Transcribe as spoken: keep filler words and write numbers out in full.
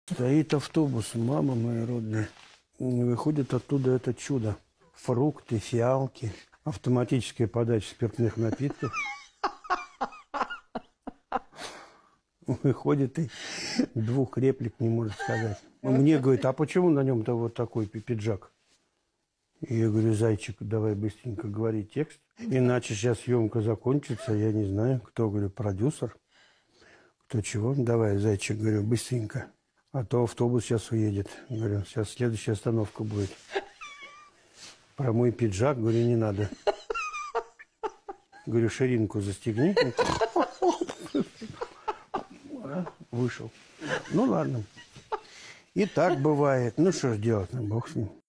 Стоит автобус, мама моя родная. Выходит оттуда это чудо. Фрукты, фиалки, автоматическая подача спиртных напитков. Выходит и двух реплик не может сказать. Мне говорит, а почему на нем-то вот такой пиджак? И я говорю, зайчик, давай быстренько говори текст. Иначе сейчас съемка закончится, я не знаю, кто, говорю, продюсер, кто чего. Давай, зайчик, говорю, быстренько. А то автобус сейчас уедет. Говорю, сейчас следующая остановка будет. Про мой пиджак, говорю, не надо. Говорю, ширинку застегни. Вышел. Ну ладно. И так бывает. Ну что ж делать, бог с ним.